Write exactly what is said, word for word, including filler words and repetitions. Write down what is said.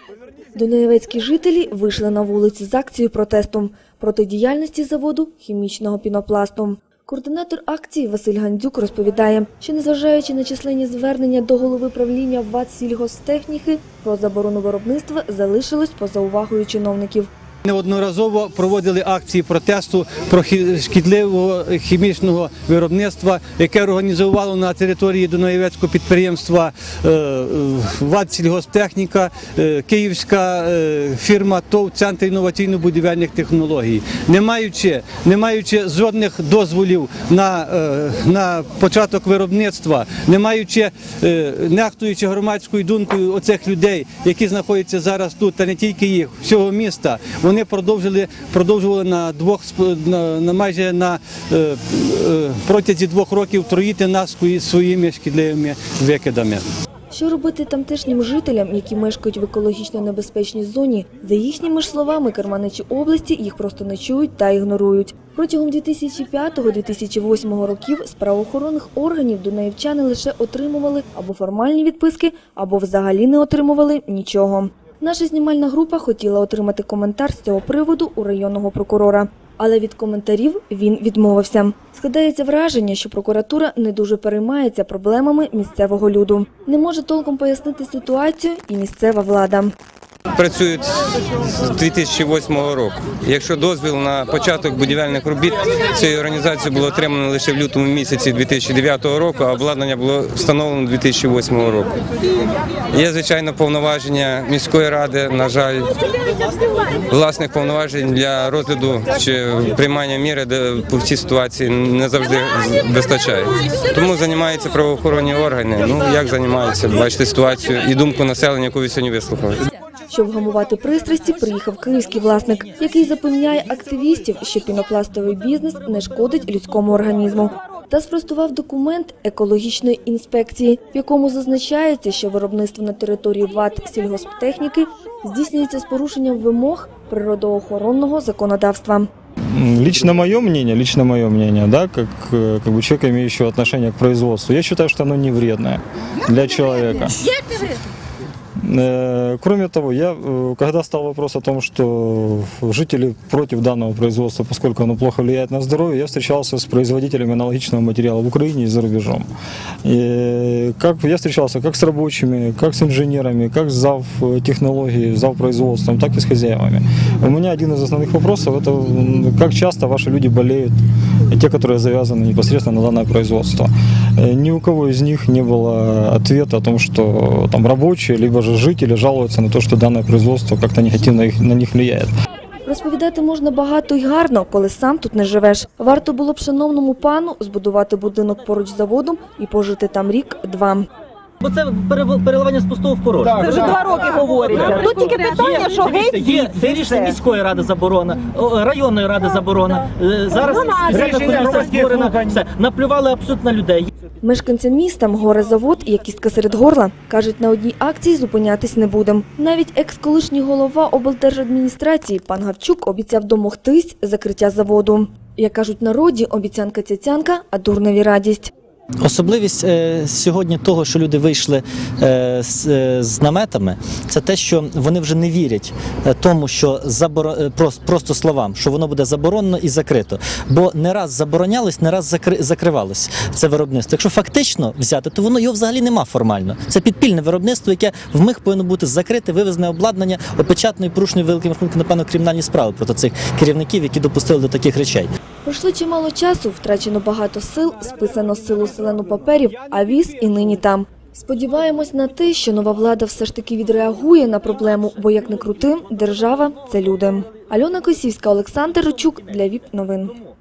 Дунаєвецькі жителі вийшли на вулиці з акцією протесту проти діяльності заводу хімічного пінопласту. Координатор акції Василь Гандзюк розповідає, що незважаючи на численні звернення до голови правління ВАТ «Сільгосптехніки» про заборону виробництва залишилось поза увагою чиновників. Неодноразово проводили акції протесту про шкідливого хімічного виробництва, яке організувало на території Дунаєвецького підприємства ВАТ «Сільгосптехніка», київська фірма ТОВ «Центр інноваційно-будівельних технологій». Не маючи, не маючи жодних дозволів на, на початок виробництва, не маючи, нехтуючи громадською думкою оцих людей, які знаходяться зараз тут, та не тільки їх, всього міста, вони продовжили, продовжували на двох, на, на майже на е, е, протязі двох років труїти нас своїми шкідливими викидами. Що робити тамтешнім жителям, які мешкають в екологічно небезпечній зоні? За їхніми ж словами, керманичі області їх просто не чують та ігнорують. Протягом дві тисячі п'ятого - дві тисячі восьмого років з правоохоронних органів дунаївчани лише отримували або формальні відписки, або взагалі не отримували нічого. Наша знімальна група хотіла отримати коментар з цього приводу у районного прокурора. Але від коментарів він відмовився. Складається враження, що прокуратура не дуже переймається проблемами місцевого люду. Не може толком пояснити ситуацію і місцева влада. Працюють з дві тисячі восьмого року. Якщо дозвіл на початок будівельних робіт цієї організації було отримано лише в лютому місяці дві тисячі дев'ятого року, а обладнання було встановлено дві тисячі восьмого року. Є, звичайно, повноваження міської ради, на жаль, власних повноважень для розгляду чи приймання міри, де по цій ситуації не завжди вистачає. Тому займаються правоохоронні органи. Ну, як займаються, бачите ситуацію і думку населення, яку ви сьогодні вислухали. Щоб вгамувати пристрасті, приїхав київський власник, який запевняє активістів, що пінопластовий бізнес не шкодить людському організму. Та спростував документ екологічної інспекції, в якому зазначається, що виробництво на території ВАТ «Сільгосптехніки» здійснюється з порушенням вимог природоохоронного законодавства. Лично мое мнение, лично мое мнение, да, как, как бы человек, имеющего отношение к производству, я считаю, что оно не вредное для человека. Кроме того, я, когда стал вопрос о том, что жители против данного производства, поскольку оно плохо влияет на здоровье, я встречался с производителями аналогичного материала в Украине и за рубежом. И как, я встречался как с рабочими, как с инженерами, как с зав технологией, зав производством, так и с хозяевами. У меня один из основных вопросов – это как часто ваши люди болеют, те, которые завязаны непосредственно на данное производство. Ни у кого из них не было ответа о том, что там рабочие, либо же жители жалуются на то, що дане производство як-то негативно на них впливає. Розповідати можна багато і гарно, коли сам тут не живеш. Варто було б шановному пану збудувати будинок поруч з заводом і пожити там рік-два. Бо це переливання з пустого в порожнє. Це вже два роки говориться. Тут тільки питання, що геть є рішення міської ради заборона, районної ради заборона. Зараз спеціальна комісія створена. Все, наплювали абсолютно людей. Мешканцям міста горе-завод, як кістка серед горла, кажуть, на одній акції зупинятись не будемо. Навіть екс-колишній голова облдержадміністрації пан Гавчук обіцяв домогтись закриття заводу. Як кажуть народі, обіцянка цяцянка, а дурневі радість. Особливість е, сьогодні того, що люди вийшли е, з, е, з наметами, це те, що вони вже не вірять тому, що заборо... просто, просто словам, що воно буде заборонено і закрито. Бо не раз заборонялось, не раз закри... закривалось це виробництво. Якщо фактично взяти, то воно його взагалі нема формально. Це підпільне виробництво, яке вмиг повинно бути закрите, вивезене обладнання, опечатане і порушені великим рахунком, напевно, кримінальні справи проти цих керівників, які допустили до таких речей. Пройшло чимало часу, втрачено багато сил, списано силу селену паперів, а віз і нині там. Сподіваємось на те, що нова влада все ж таки відреагує на проблему, бо як не крути, держава – це люди. Альона Косівська, Олександр Ричук для ВІП новин.